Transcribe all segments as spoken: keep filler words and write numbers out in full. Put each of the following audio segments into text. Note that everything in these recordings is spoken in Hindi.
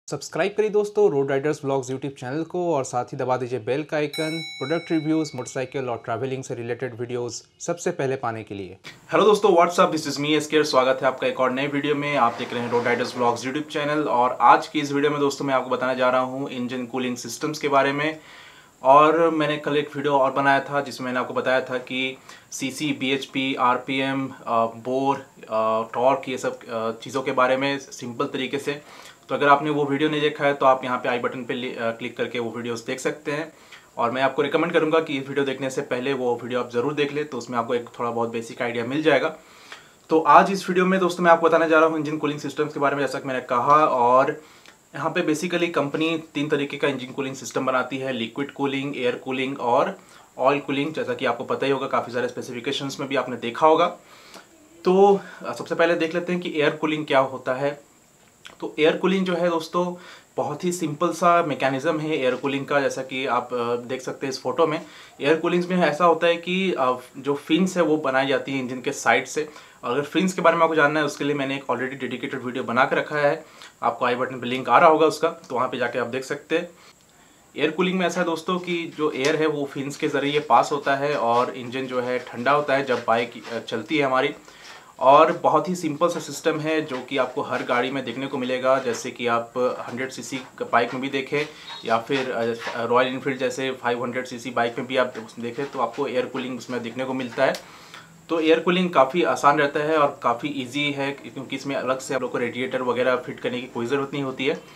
सब्सक्राइब करिए दोस्तों road riders vlogs YouTube channel को और साथ ही दबा दीजिए बेल का आइकन प्रोडक्ट रिव्यूज़ मोटरसाइकिल और ट्रैवलिंग से रिलेटेड वीडियोस सबसे पहले पाने के लिए। हेलो दोस्तों, what's up, this is me SK. स्वागत है आपका एक और नए वीडियो में। आप देख रहे हैं road riders vlogs YouTube channel और आज की इस वीडियो में दोस्तों मैं आपको बताने जा रहा हूँ इंजन कूलिंग सिस्टम्स के बारे में। और मैंने कल एक वीडियो और बनाया था जिसमें मैंने आपको बताया था कि CC, BHP, RPM, bore, torque, ये सब चीज़ों के बारे में सिंपल तरीके से। तो अगर आपने वो वीडियो नहीं देखा है तो आप यहाँ पे आई बटन पे क्लिक करके वो वीडियोस देख सकते हैं। और मैं आपको रिकमेंड करूँगा कि इस वीडियो देखने से पहले वो वीडियो आप ज़रूर देख ले, तो उसमें आपको एक थोड़ा बहुत बेसिक आइडिया मिल जाएगा। तो आज इस वीडियो में दोस्तों मैं आपको बताने जा रहा हूँ इंजन कूलिंग सिस्टम्स के बारे में, जैसा कि मैंने कहा। और यहाँ पे बेसिकली कंपनी तीन तरीके का इंजन कूलिंग सिस्टम बनाती है, लिक्विड कूलिंग, एयर कूलिंग और ऑयल कूलिंग। जैसा कि आपको पता ही होगा, काफ़ी सारे स्पेसिफिकेशंस में भी आपने देखा होगा। तो सबसे पहले देख लेते हैं कि एयर कूलिंग क्या होता है। तो एयर कूलिंग जो है दोस्तों बहुत ही सिंपल सा मैकेनिज्म है एयर कूलिंग का। जैसा कि आप देख सकते हैं इस फोटो में, एयर कूलिंग में ऐसा होता है कि जो फिन्स है वो बनाई जाती है इंजन के साइड से। अगर फिन्स के बारे में आपको जानना है उसके लिए मैंने एक ऑलरेडी डेडिकेटेड वीडियो बना के रखा है, आपको आई बटन पर लिंक आ रहा होगा उसका, तो वहाँ पर जाके आप देख सकते हैं। एयर कूलिंग में ऐसा है दोस्तों कि जो एयर है वो फिन्स के ज़रिए पास होता है और इंजन जो है ठंडा होता है जब बाइक चलती है हमारी। और बहुत ही सिंपल सा सिस्टम है जो कि आपको हर गाड़ी में देखने को मिलेगा, जैसे कि आप हंड्रेड सीसी बाइक में भी देखें या फिर रॉयल इनफील्ड जैसे फाइव हंड्रेड सीसी बाइक में भी आप देखें तो आपको एयर कूलिंग उसमें देखने को मिलता है। तो एयर कूलिंग काफ़ी आसान रहता है और काफ़ी ईजी है, क्योंकि इसमें अलग से आप लोग को रेडिएटर वगैरह फिट करने की कोई ज़रूरत नहीं होती है।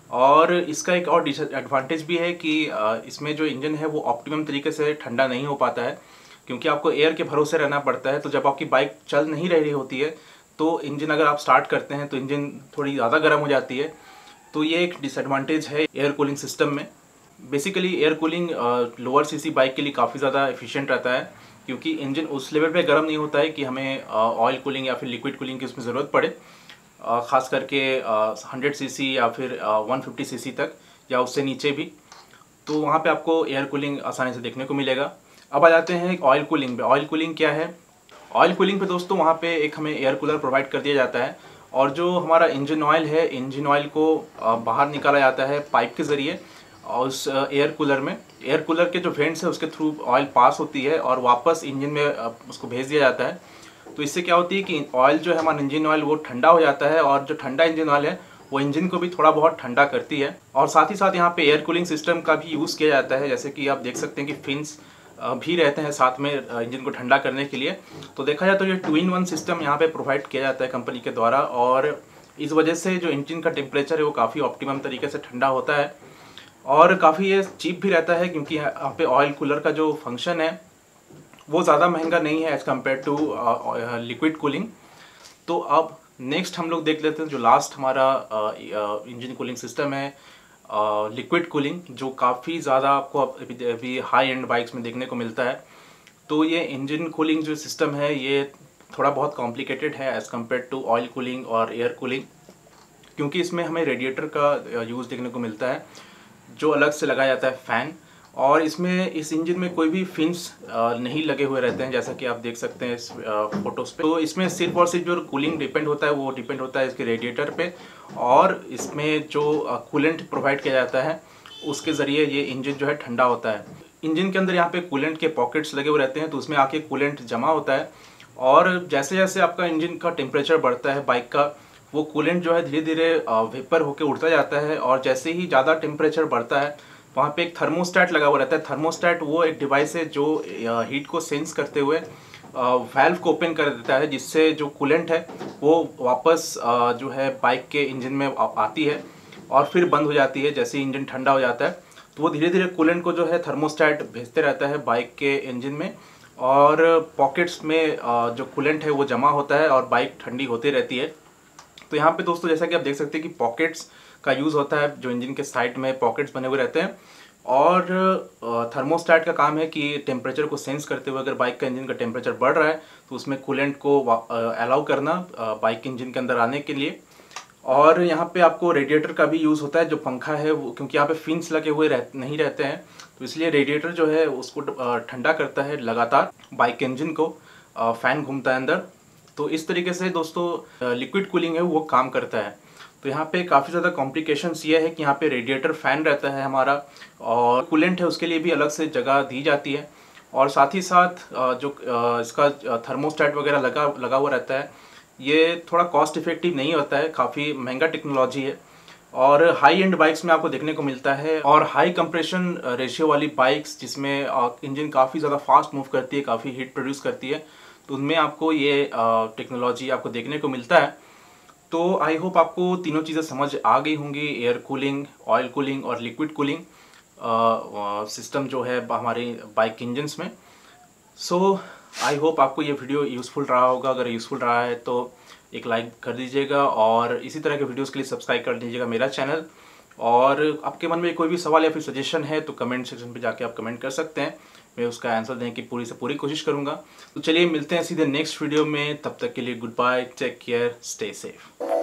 और इसका एक और डिसएडवांटेज भी है कि इसमें जो इंजन है वो ऑप्टिमम तरीके से ठंडा नहीं हो पाता है, क्योंकि आपको एयर के भरोसे रहना पड़ता है। तो जब आपकी बाइक चल नहीं रही होती है तो इंजन अगर आप स्टार्ट करते हैं तो इंजन थोड़ी ज़्यादा गर्म हो जाती है। तो ये एक डिसएडवांटेज है एयर कूलिंग सिस्टम में। Basically air cooling lower CC bike के लिए काफ़ी ज़्यादा एफिशिएंट रहता है, क्योंकि इंजन उस लेवल पे गर्म नहीं होता है कि हमें ऑयल कूलिंग या फिर लिक्विड कूलिंग की उसमें ज़रूरत पड़े, ख़ास करके हंड्रेड सीसी या फिर वन फिफ्टी सीसी तक या उससे नीचे भी। तो वहाँ पे आपको एयर कूलिंग आसानी से देखने को मिलेगा। अब आ जाते हैं ऑयल कूलिंग पे। ऑयल कूलिंग क्या है? ऑयल कूलिंग पे दोस्तों वहाँ पे एक हमें एयर कूलर प्रोवाइड कर दिया जाता है और जो हमारा इंजन ऑयल है, इंजन ऑयल को बाहर निकाला जाता है पाइप के ज़रिए और उस एयर कूलर में, एयर कूलर के जो वेंट्स है उसके थ्रू ऑयल पास होती है और वापस इंजन में उसको भेज दिया जाता है। तो इससे क्या होती है कि ऑयल जो है हमारा इंजन ऑयल वो ठंडा हो जाता है और जो ठंडा इंजन ऑयल है वो इंजन को भी थोड़ा बहुत ठंडा करती है। और साथ ही साथ यहाँ पे एयर कूलिंग सिस्टम का भी यूज़ किया जाता है, जैसे कि आप देख सकते हैं कि फिन्स भी रहते हैं साथ में इंजन को ठंडा करने के लिए। तो देखा जाए तो ये टू इन वन सिस्टम यहाँ पे प्रोवाइड किया जाता है कंपनी के द्वारा और इस वजह से जो इंजन का टेम्परेचर है वो काफ़ी ऑप्टिमम तरीके से ठंडा होता है और काफ़ी ये चीप भी रहता है, क्योंकि यहाँ पे ऑयल कूलर का जो फंक्शन है वो ज़्यादा महंगा नहीं है as compare to liquid cooling. तो अब नेक्स्ट हम लोग देख लेते हैं जो लास्ट हमारा इंजन कूलिंग सिस्टम है, लिक्विड uh, कूलिंग, जो काफ़ी ज़्यादा आपको अभी अभी हाई एंड बाइक्स में देखने को मिलता है। तो ये इंजन कूलिंग जो सिस्टम है ये थोड़ा बहुत कॉम्प्लिकेटेड है as compare to oil cooling और एयर कूलिंग, क्योंकि इसमें हमें रेडिएटर का यूज़ देखने को मिलता है जो अलग से लगाया जाता है फ़ैन। और इसमें इस इंजन में कोई भी फिन्स नहीं लगे हुए रहते हैं, जैसा कि आप देख सकते हैं इस फोटोज़ पे। तो इसमें सिर्फ और सिर्फ जो कूलिंग डिपेंड होता है वो डिपेंड होता है इसके रेडिएटर पे, और इसमें जो कूलेंट प्रोवाइड किया जाता है उसके ज़रिए ये इंजन जो है ठंडा होता है। इंजन के अंदर यहाँ पे कूलेंट के पॉकेट्स लगे हुए रहते हैं, तो उसमें आके कूलेंट जमा होता है और जैसे जैसे आपका इंजन का टेम्परेचर बढ़ता है बाइक का, वो कूलेंट जो है धीरे धीरे वेपर होकर उड़ता जाता है। और जैसे ही ज़्यादा टेम्परेचर बढ़ता है वहाँ पे एक थर्मोस्टैट लगा हुआ रहता है। थर्मोस्टैट वो एक डिवाइस है जो हीट को सेंस करते हुए वाल्व को ओपन कर देता है, जिससे जो कूलेंट है वो वापस जो है बाइक के इंजन में आती है और फिर बंद हो जाती है जैसे इंजन ठंडा हो जाता है। तो वो धीरे धीरे कूलेंट को जो है थर्मोस्टैट भेजते रहता है बाइक के इंजन में और पॉकेट्स में जो कूलेंट है वो जमा होता है और बाइक ठंडी होती रहती है। तो यहाँ पे दोस्तों जैसा कि आप देख सकते हैं कि पॉकेट्स का यूज़ होता है, जो इंजन के साइड में पॉकेट्स बने हुए रहते हैं और थर्मोस्टैट का काम है कि टेम्परेचर को सेंस करते हुए अगर बाइक का इंजन का टेम्परेचर बढ़ रहा है तो उसमें कूलेंट को अलाउ करना बाइक के इंजन के अंदर आने के लिए। और यहाँ पे आपको रेडिएटर का भी यूज़ होता है, जो पंखा है वो, क्योंकि यहाँ पे फिन्स लगे हुए रह, नहीं रहते हैं, तो इसलिए रेडिएटर जो है उसको ठंडा करता है लगातार बाइक के इंजन को, फ़ैन घूमता है अंदर। तो इस तरीके से दोस्तों लिक्विड कूलिंग है वो काम करता है। तो यहाँ पे काफ़ी ज़्यादा कॉम्प्लिकेशंस ये है कि यहाँ पे रेडिएटर फ़ैन रहता है हमारा, और कूलेंट है उसके लिए भी अलग से जगह दी जाती है, और साथ ही साथ जो इसका थर्मोस्टेट वगैरह लगा लगा हुआ रहता है, ये थोड़ा कॉस्ट इफेक्टिव नहीं होता है, काफ़ी महंगा टेक्नोलॉजी है, और हाई एंड बाइक्स में आपको देखने को मिलता है। और हाई कंप्रेशन रेशियो वाली बाइक्स जिसमें इंजन काफ़ी ज़्यादा फास्ट मूव करती है, काफ़ी हीट प्रोड्यूस करती है, तो उनमें आपको ये टेक्नोलॉजी आपको देखने को मिलता है। तो आई होप आपको तीनों चीज़ें समझ आ गई होंगी, एयर कूलिंग, ऑयल कूलिंग और लिक्विड कूलिंग सिस्टम जो है हमारे बाइक इंजन्स में। सो आई होप आपको ये वीडियो यूज़फुल रहा होगा। अगर यूज़फुल रहा है तो एक लाइक कर दीजिएगा, और इसी तरह के वीडियोस के लिए सब्सक्राइब कर दीजिएगा मेरा चैनल। और आपके मन में कोई भी सवाल या फिर सजेशन है तो कमेंट सेक्शन पे जाके आप कमेंट कर सकते हैं, मैं उसका आंसर देने की पूरी से पूरी कोशिश करूँगा। तो चलिए मिलते हैं सीधे नेक्स्ट वीडियो में, तब तक के लिए goodbye, take care, stay safe.